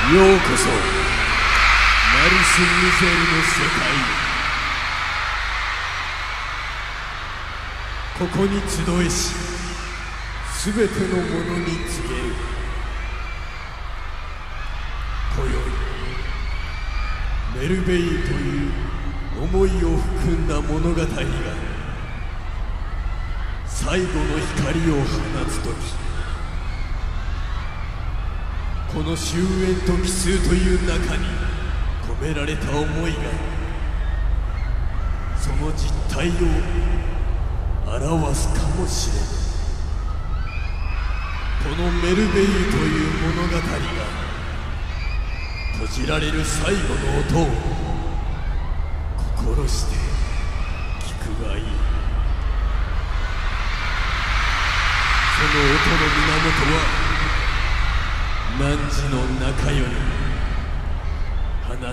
ようこそマルス・ミゼルの世界へ。ここに集えしすべてのものに告げる。今宵メルベイユという思いを含んだ物語が最後の光を放つとき、この終焉と奇数という中に込められた思いがその実態を表すかもしれぬ。このメルベイユという物語が閉じられる最後の音を心して聞くがいい。その音の源は汝の中より放たれる。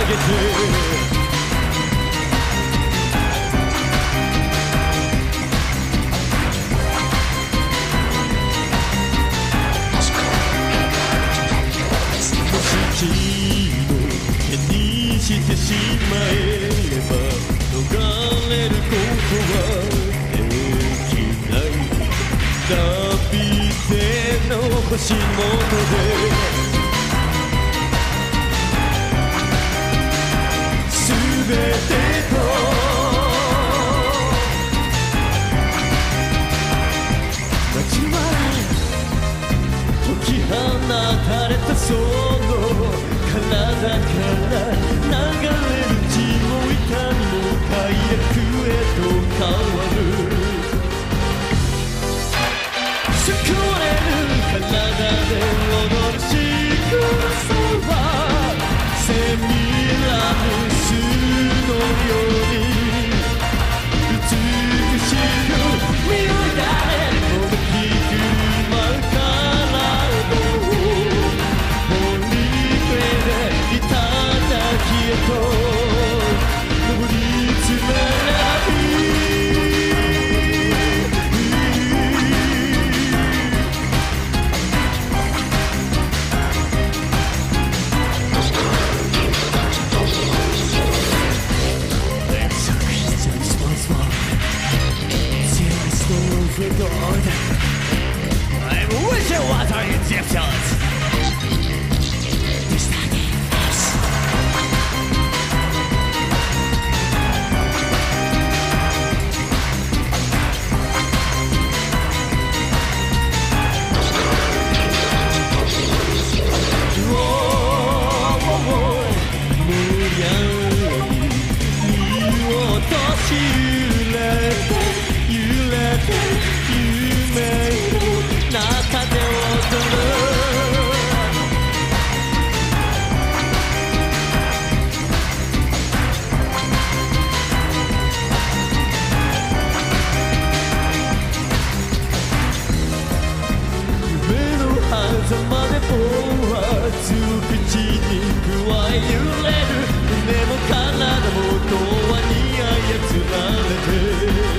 げて君の手にしてしまえば逃れることはできない旅での星元で全てと街は解き放たれたその体から流れる血も痛みも快楽へと変わる救われる体で踊るしぐさはセミラムスのように美しく見えたれこの気くまう体を森越えでいただきへと上り詰めI'm wishing water Egyptiansざまで棒はつ口にくわえ揺れる胸も体も永遠に操られて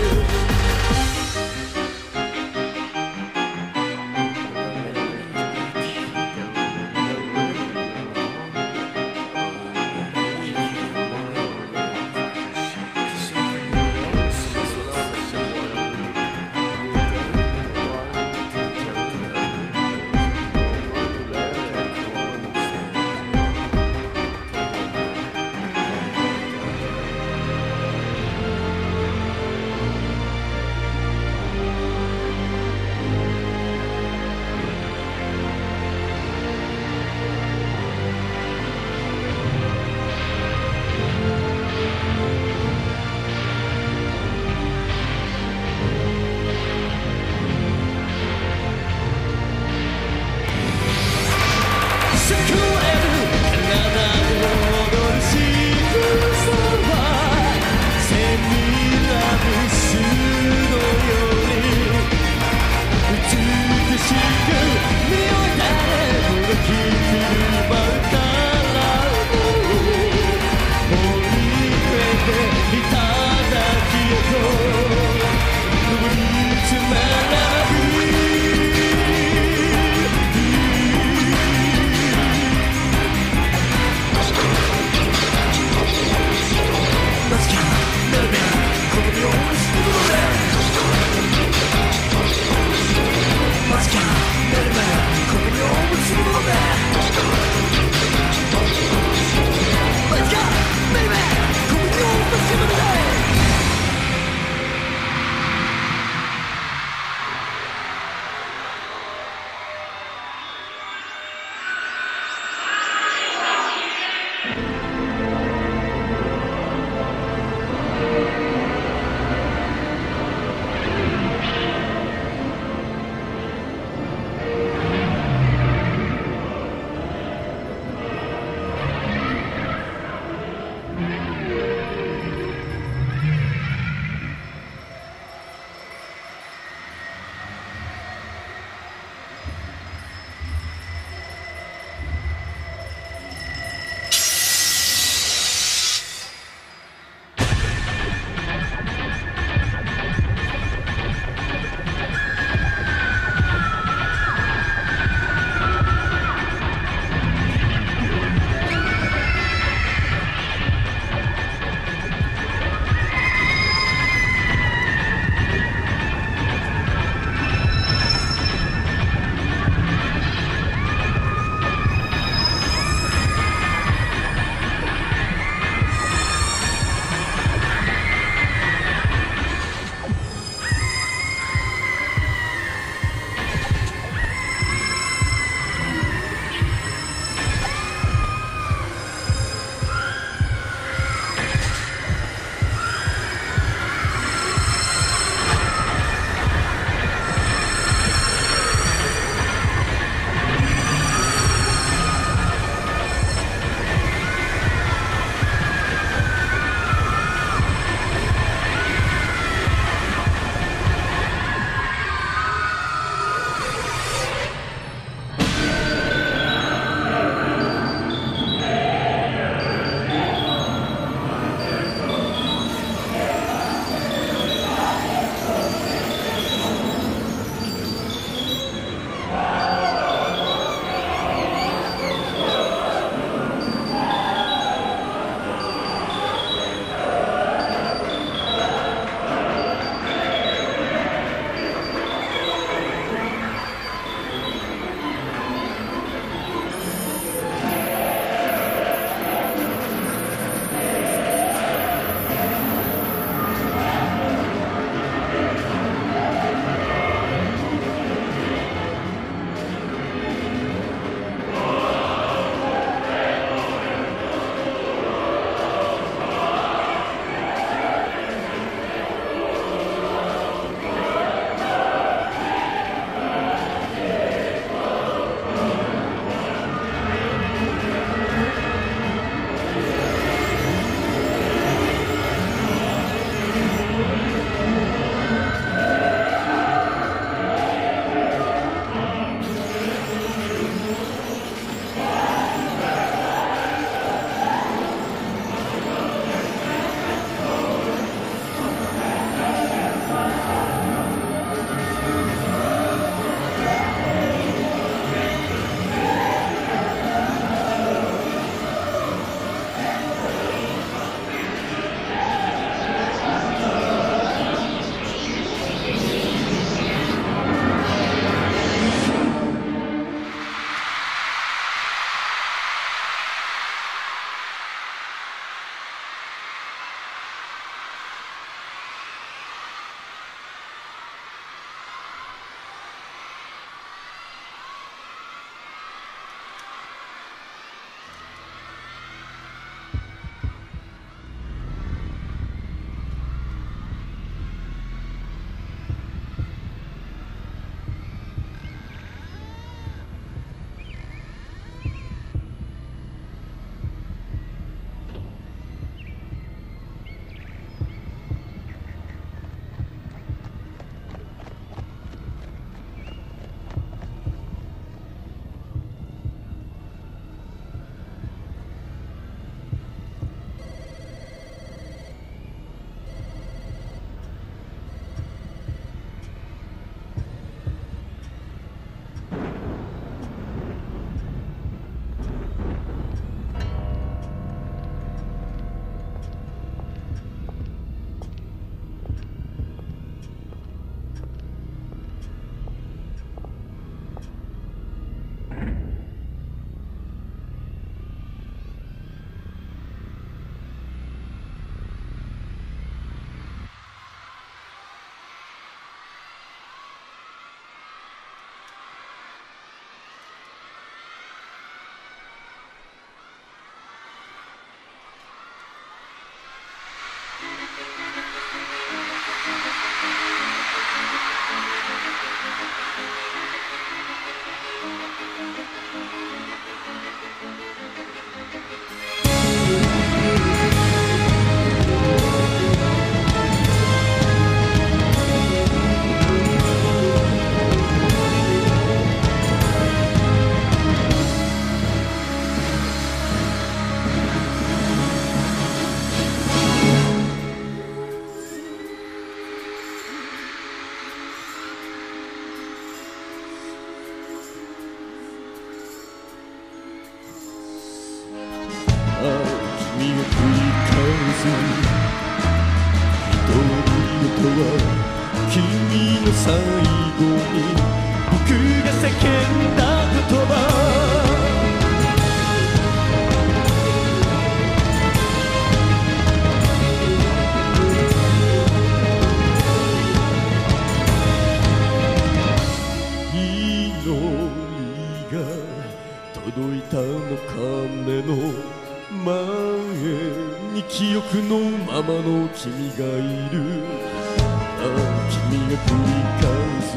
君が繰り返す独り言は君の最後に僕が叫んだ言葉届いたの鐘の前に記憶のままの君がいる。ああ君が繰り返す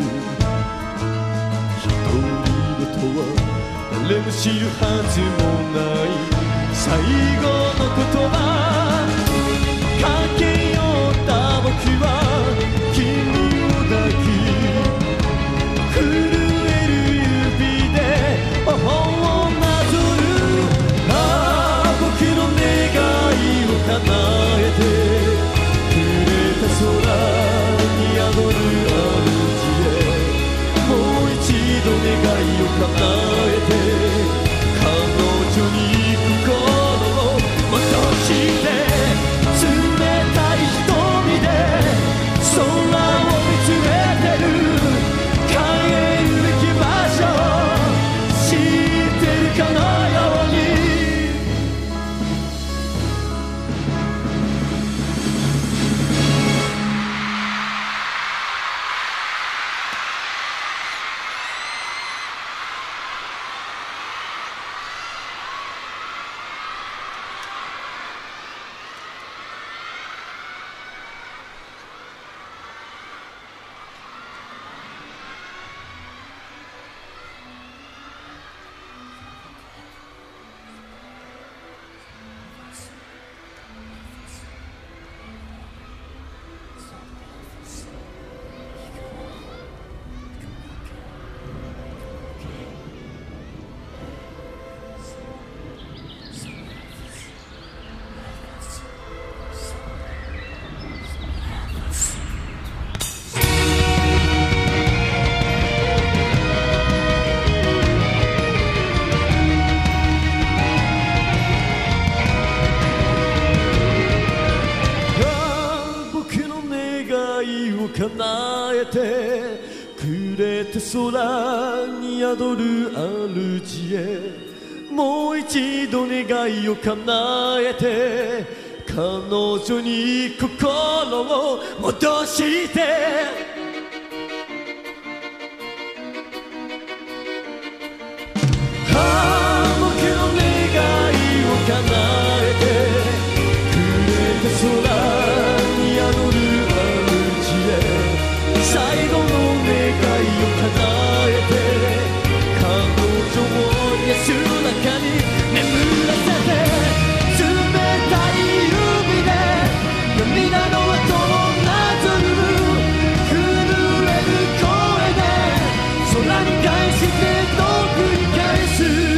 独り言は誰も知るはずもない最後の言葉。駆け寄った僕は君を抱き震える指で頬をなぞる。ああ僕の願いを叶えてくれた空に宿る主へもう一度願いを叶えて彼女に行く頃を戻して冷たい瞳で空を見つめてる。帰るべき場所知ってるかのように叶えてくれた空に宿る主へもう一度願いを叶えて彼女に心を戻して僕の願いを叶えてくれた空に宿る最後の願いを叶えて彼女を安らかに眠らせて冷たい指で涙の跡をなぞる震える声で空に返してと繰り返す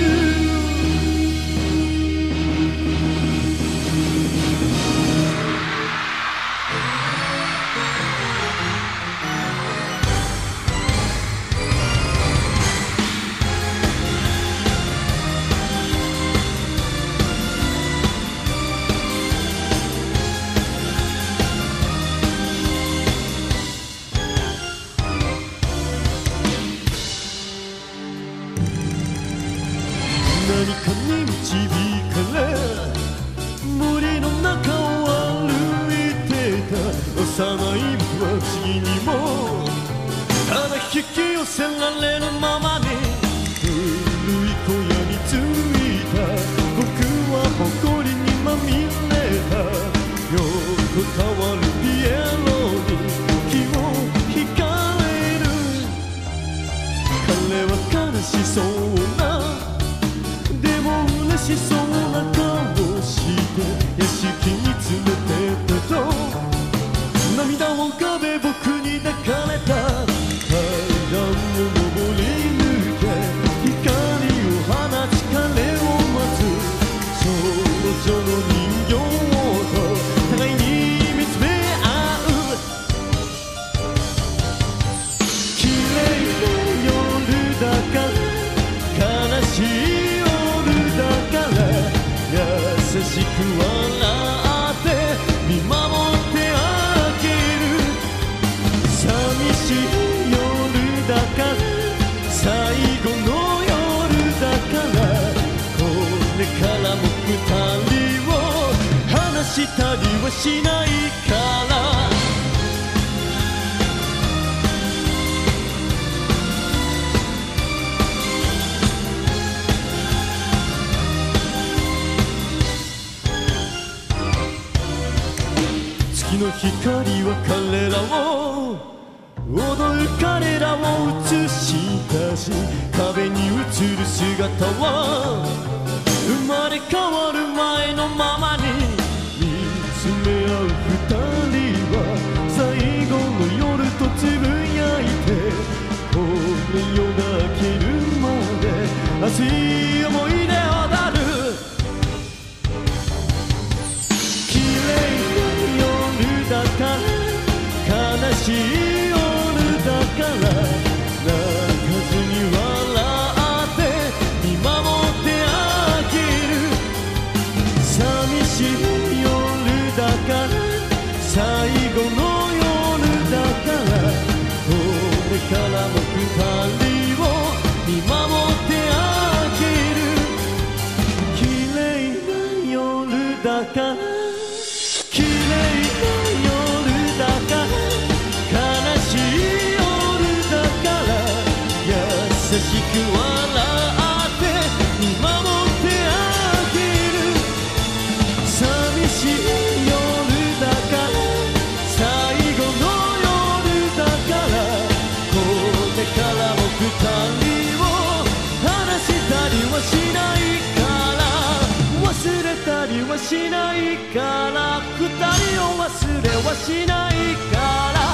何かに導かれ森の中を歩いてた幼い僕は次にもただ引き寄せられるままに古い小屋に着いた僕は誇りにまみれた横たわるピエロに気を引かれる。彼は悲しそうな嬉しそうな顔をして屋敷に詰めてたと涙を浮かべ僕に抱かれた階段を登り抜け光を放ち彼を待つ少女の人形と互いに見つめ合う綺麗な夜だから悲しい優しく笑って見守ってあげる。寂しい夜だから最後の夜だからこれからも二人を離したりはしないから月の光は彼らを踊る彼らを映したし壁に映る姿は生まれ変わる前のままに見つめ合う二人は最後の夜とつぶやいてこれ夜が明けるまで熱い思い出をなる。綺麗な夜だから悲しい夜だから泣かずに笑って見守ってあげる。寂しい夜だから最後の夜だからこれからも二人を見守ってあげる。綺麗な夜だから綺麗な夜だから悲しい夜だから優しく笑って見守ってあげる。寂しい夜だから最後の夜だからこれからも二人を離したりはしないから忘れたりはしないから二人を忘れはしないから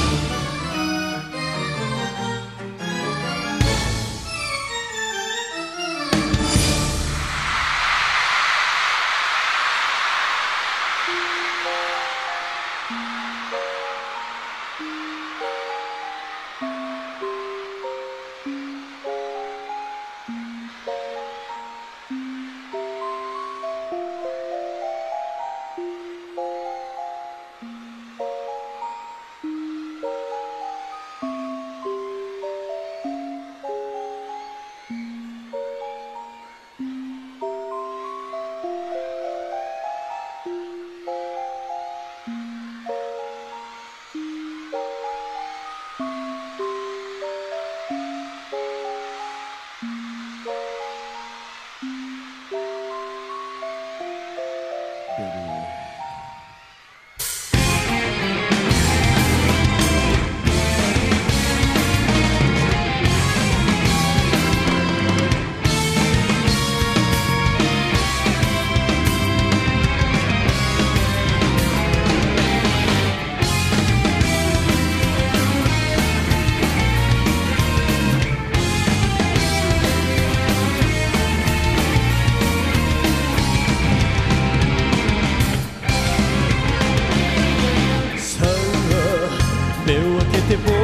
目を開けて僕を見て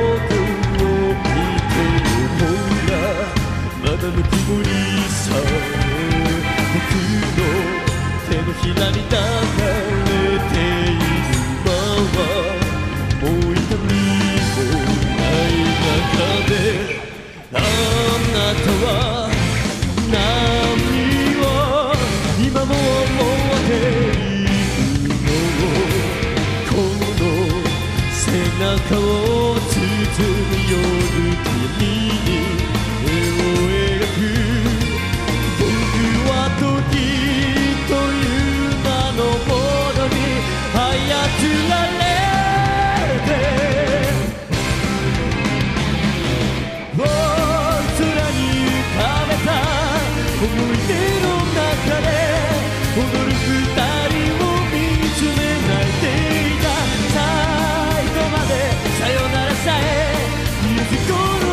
るほらまだぬくもりさ僕の手のひらに抱かれている今はもう痛みもない中であなたは何を今も思っているの背中を包む夜と闇に絵を描く僕は時という名のものに操られて空に浮かべた思い出の中で踊る二人を見つめ泣いていたさよならさえ水この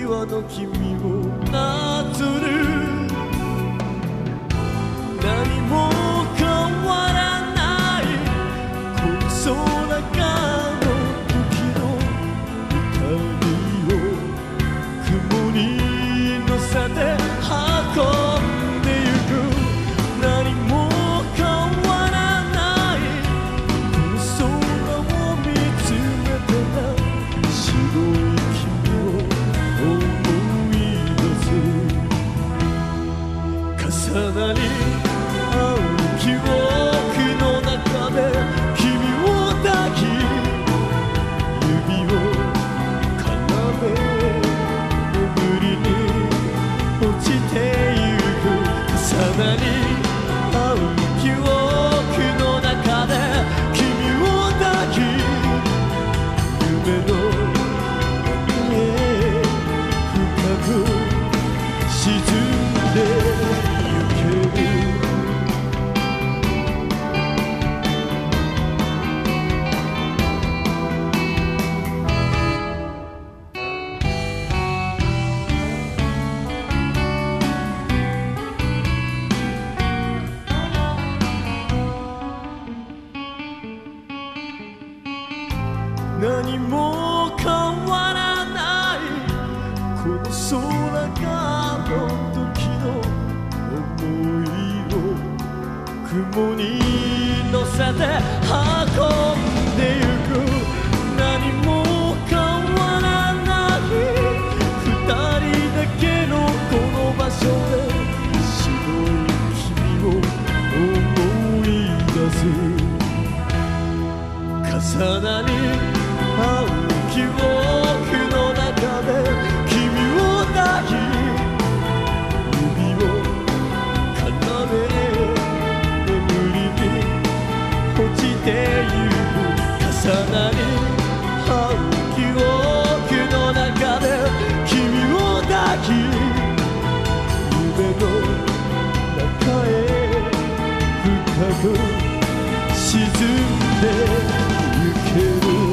際の君をなぞる何も変わらないこの空がの時の光を雲に乗せて運んでゆく何も変わらないこの空を見つめたら白い君を思い出す重なり合う記憶の中で君を抱き指を絡め眠りに落ちてゆく重なり合う記憶の中で君を抱き夢の中へ深く沈んでゆける何も変わらないこの空がの時の想いを雲に乗せて運んでゆく何も変わらない二人だけのこの場所で白い君を思い出す重なり青記憶の中で君を抱き指を絡め眠りに落ちてゆく重なり青記憶の中で君を抱き夢の中へ深く沈んでゆける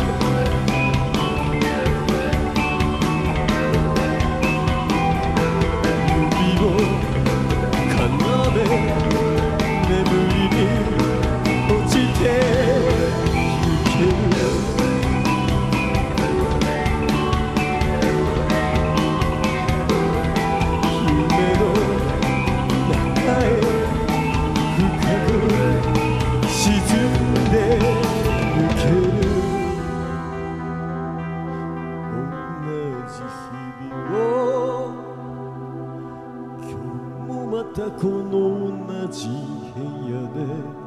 またこの同じ部屋で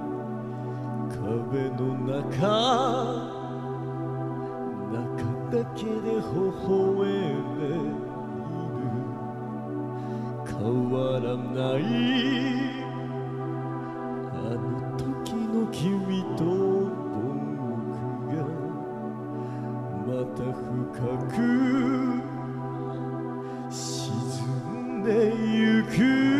壁の中だけで微笑んでいる変わらないあの時の君と僕がまた深く沈んでゆく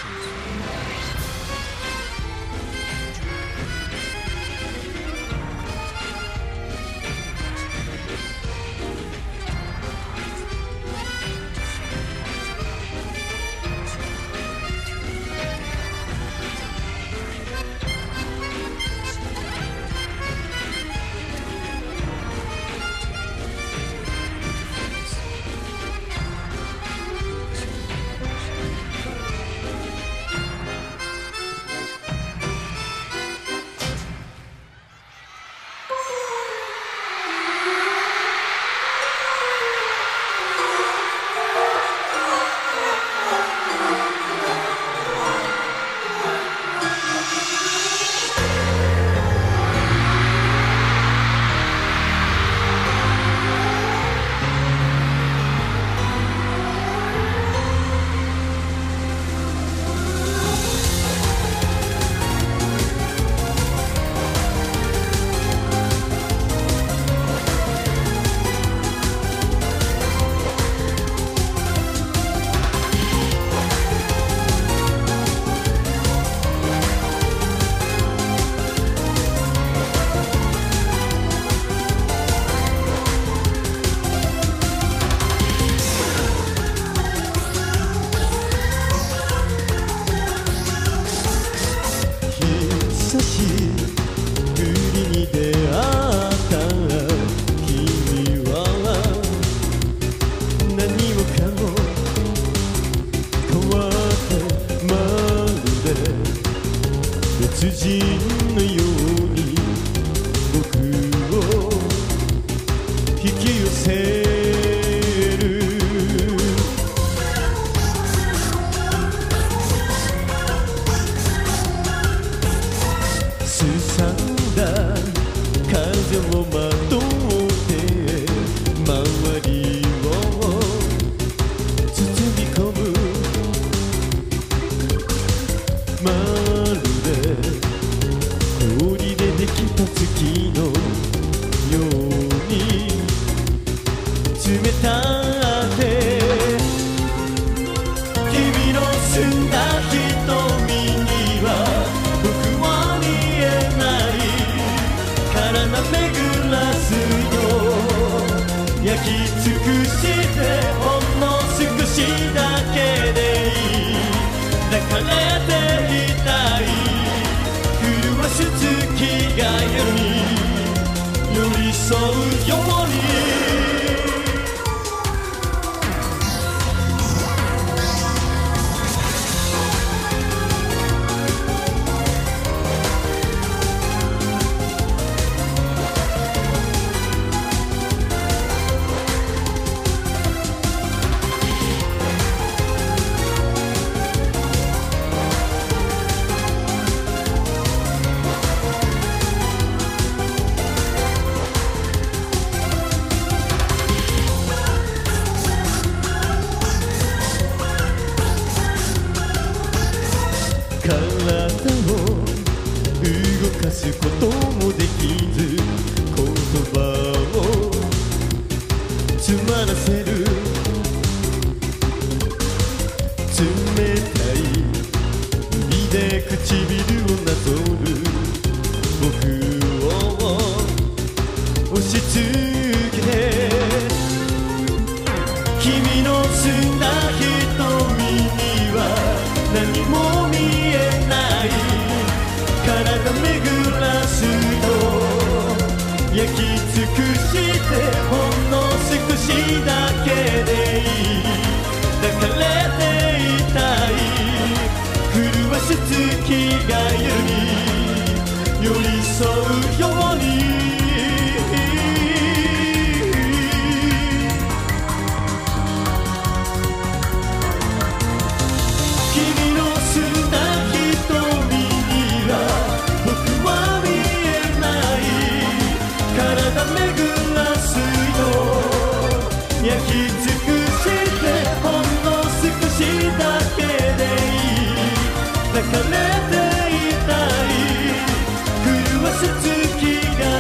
抱かれていたい狂わす月が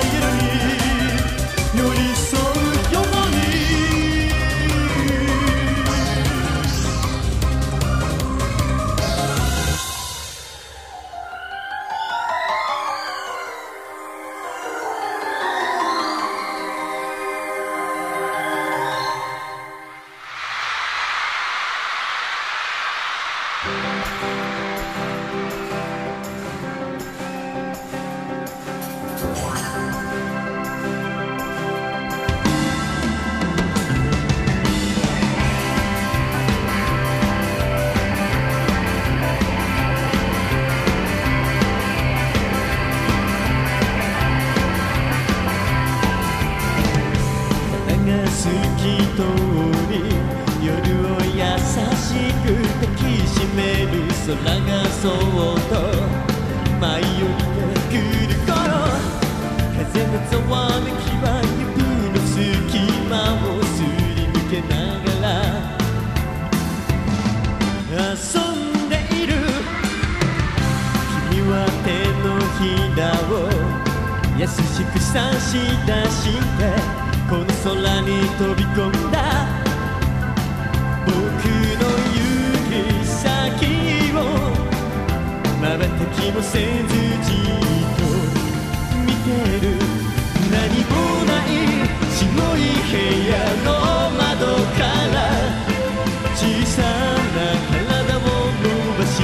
空がそっと舞い降りてくる頃、風のざわめきは指の隙間をすり抜けながら遊んでいる。君は手のひらを優しく差し出して、この空に飛び込んだ僕の指先を瞬きもせずじっと見てる。何もない白い部屋の窓から小さな体を伸ばして、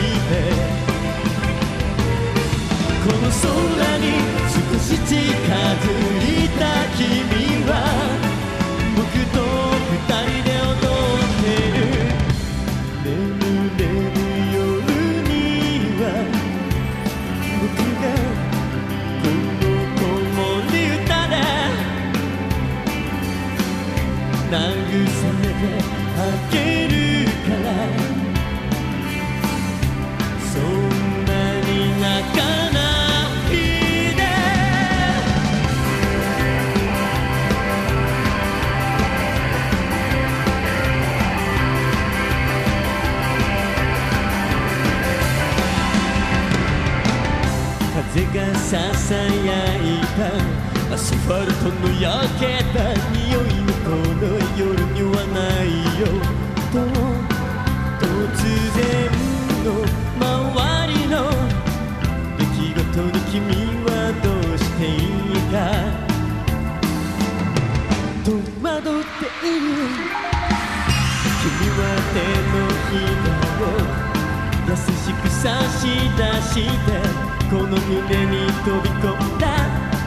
この空に少し近づいた君は僕と二人で踊ってる。眠れる夜には僕がこの子守歌で慰めてあげるから、そんなに泣かないで。風がささやいたアスファルトの焼けた匂いもこの夜にはないよと、突然の周りの出来事に君はどうしていいか戸惑っている。君は手のひらを優しく差し出して、この胸に飛び込んだ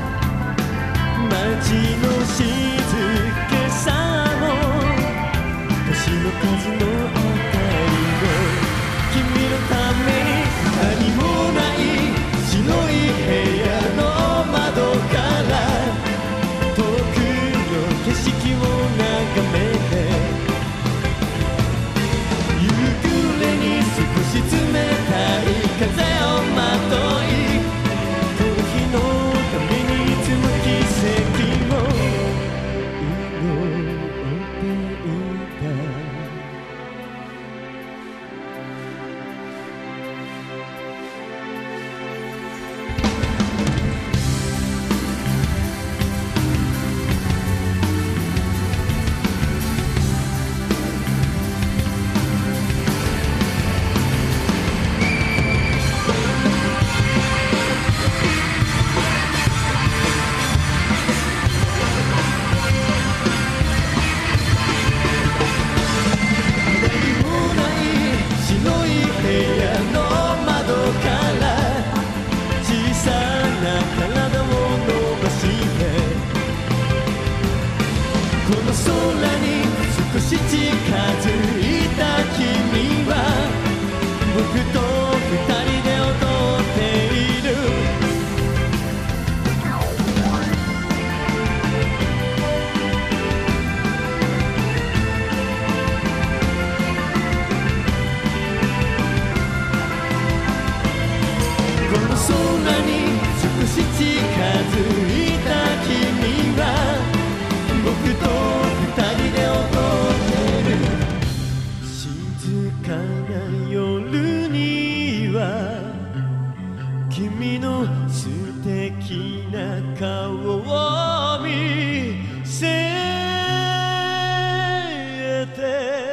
街の静けさも星の数の明かりも君のために、何もない白い部屋の窓から遠くの景色を眺めて、夕暮れに少し冷たい風をまとい、この日のために積む奇跡を祈っていた。空に少し近づいた君は僕と二人で踊っている。この空に少し近づいた君は僕と二人で踊ってる。静かな夜には君の素敵な顔を見せて、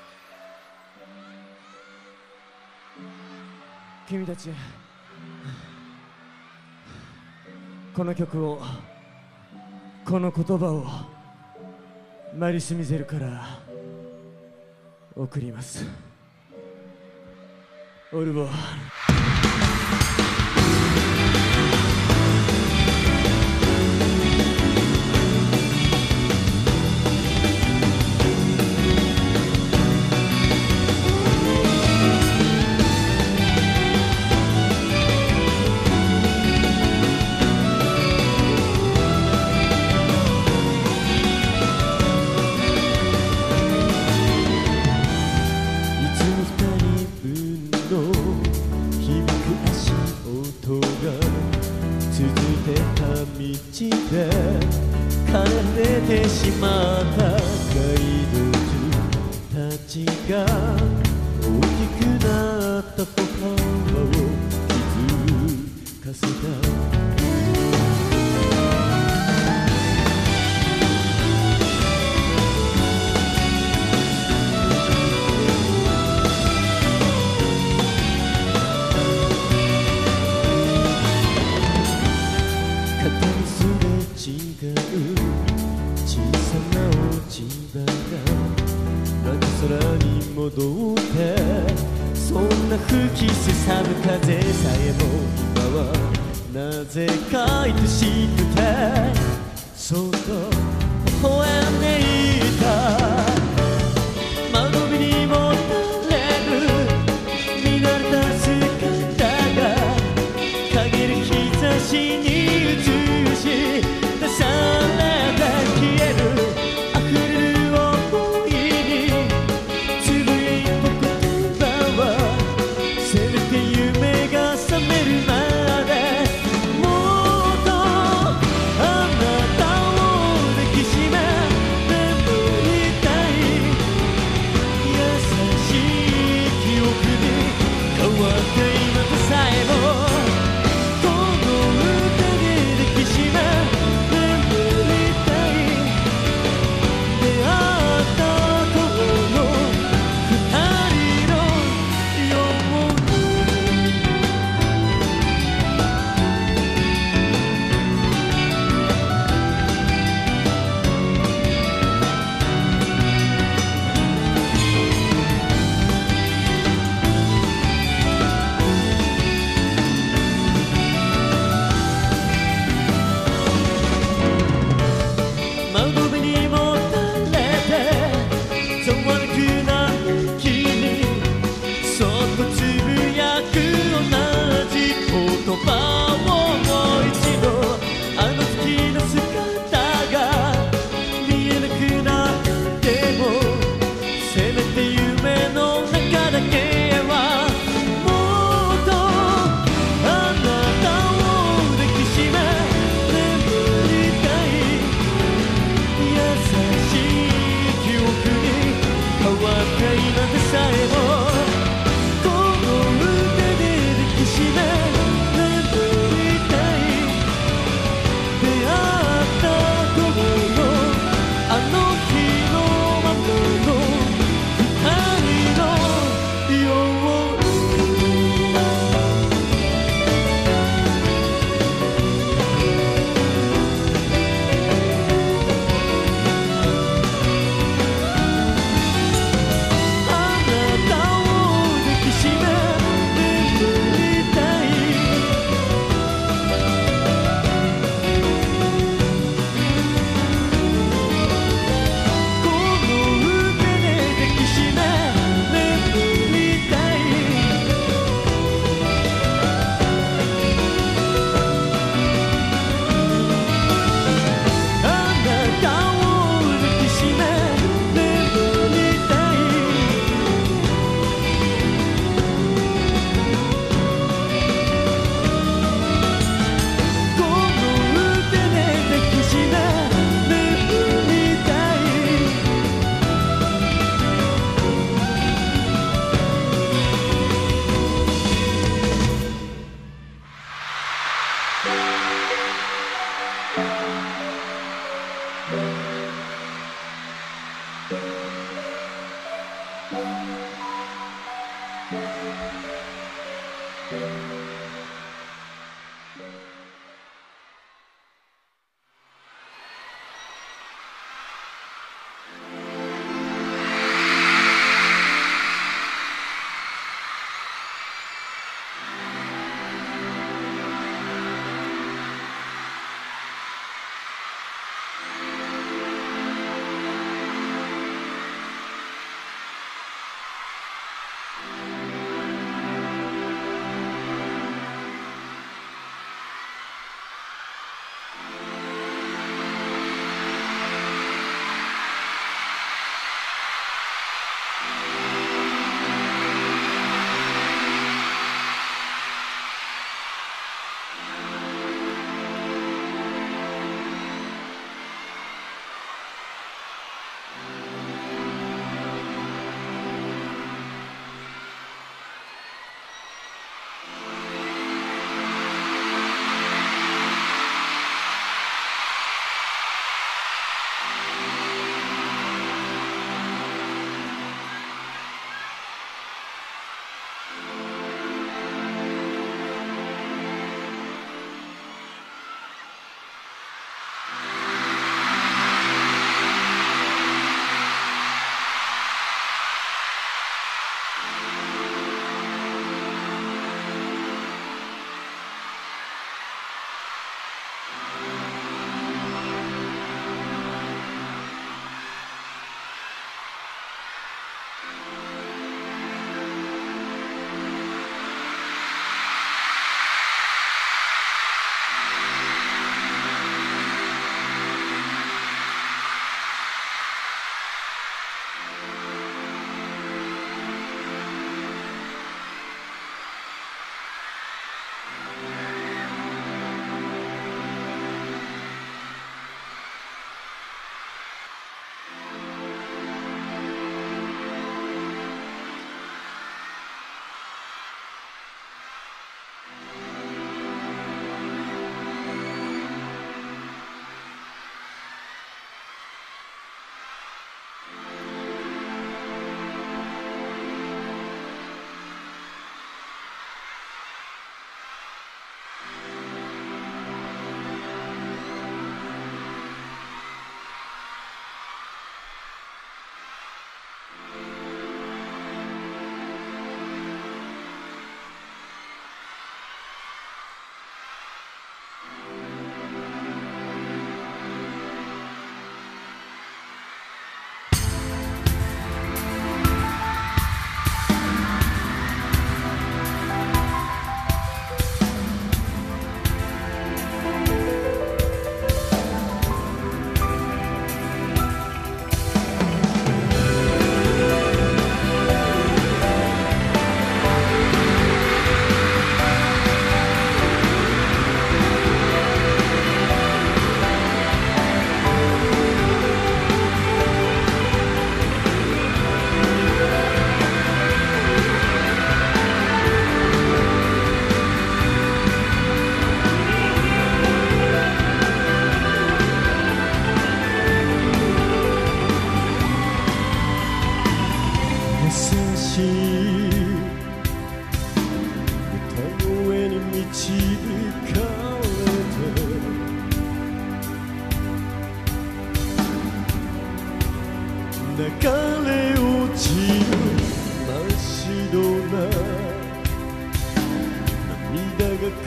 君たちこの曲を、この言葉をマリス・ミゼルから送ります。オルボー。道で奏でてしまったガイドたちが大きくなった歩幅を気づかせた。空に戻ってそんな吹きすさぶ風さえも今はなぜか愛しくてそっと微笑んでいた。窓辺にもたれる見慣れた姿が陰る日差しに映し出されて消える溢れる想いに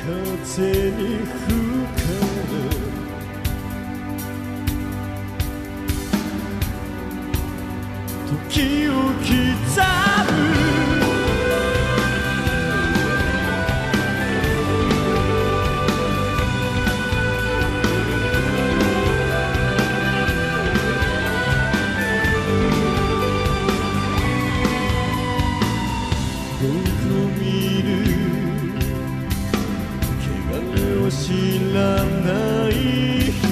風に吹かれ時を刻む僕を見る汚れを知らない人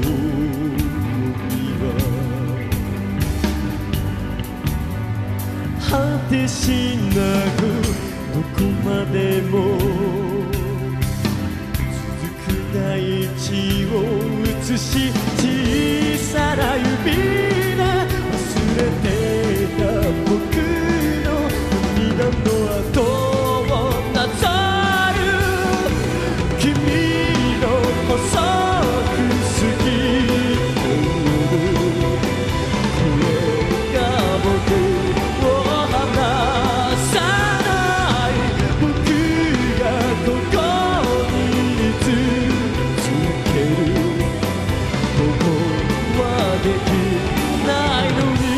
には果てしなくどこまでも続く大地を映し小さな指で忘れてた僕の涙の跡をなぞる君の細く過ぎてる声が僕を離さない僕がここに居続けることはできないのに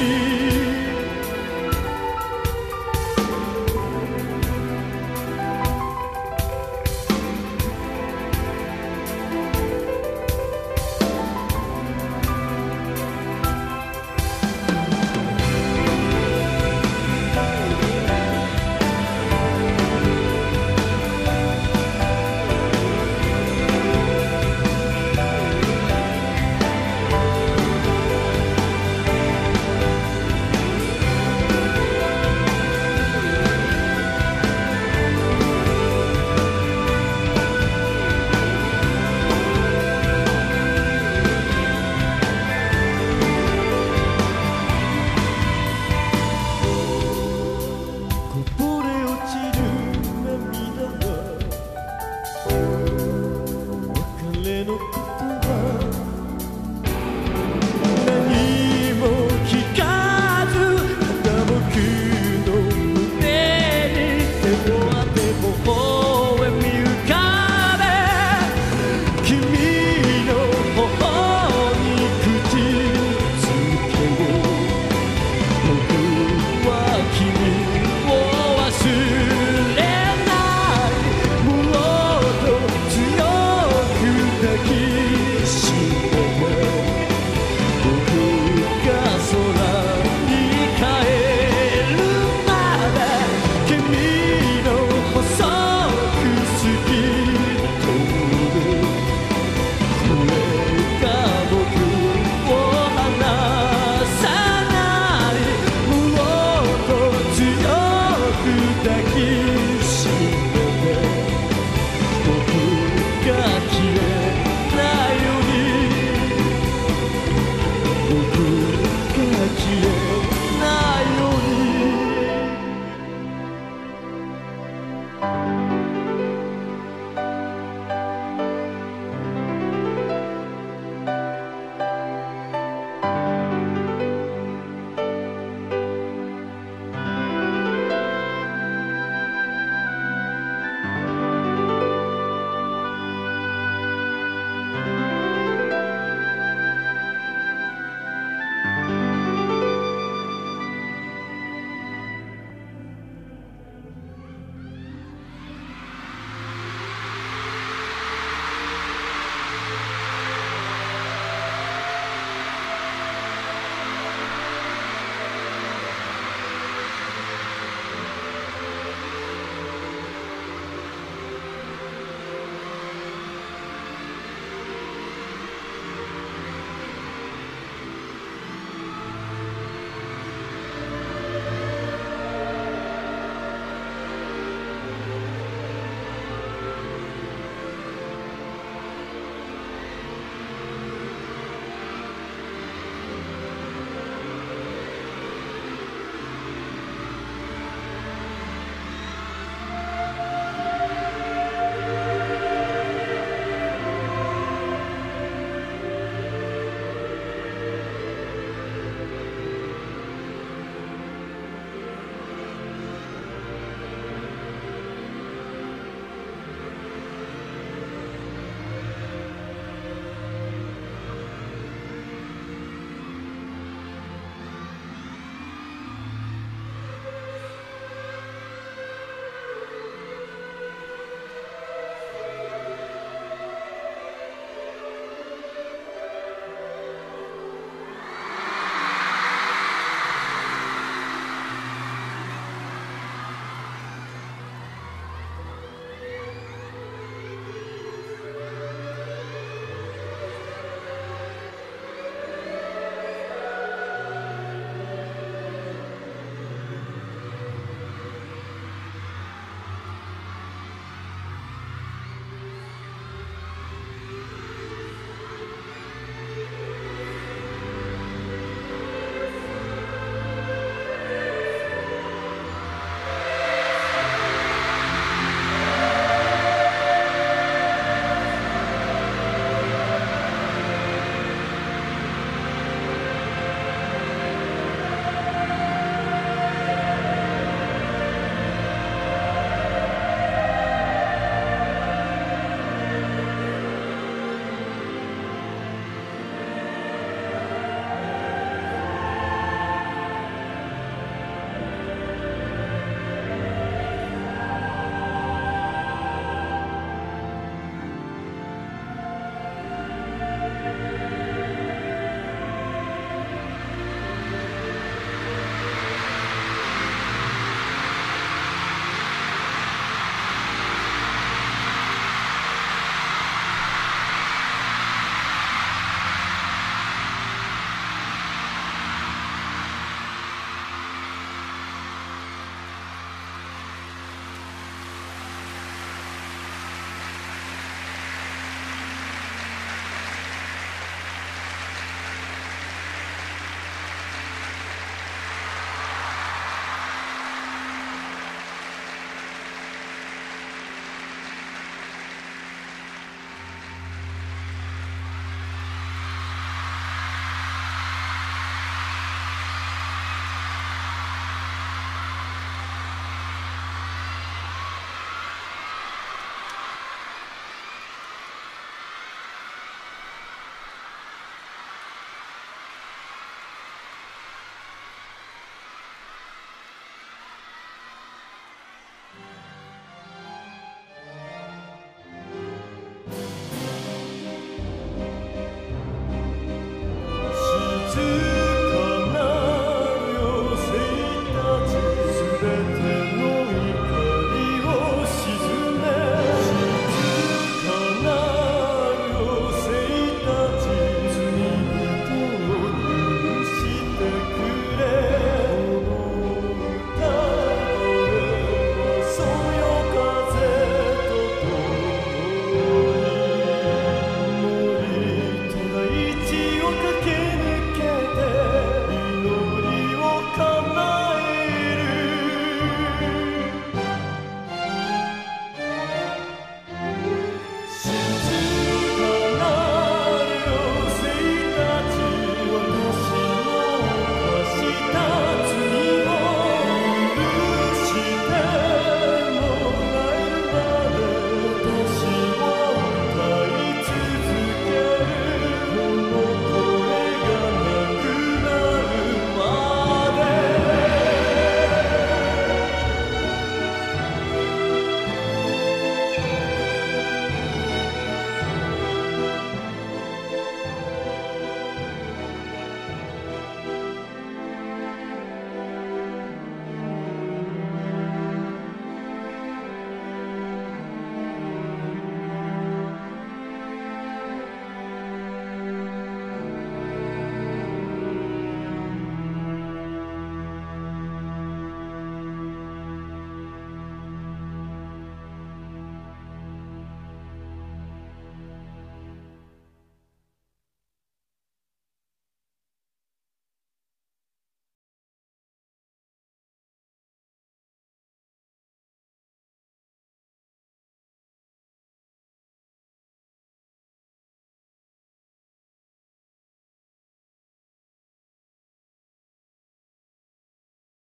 抱き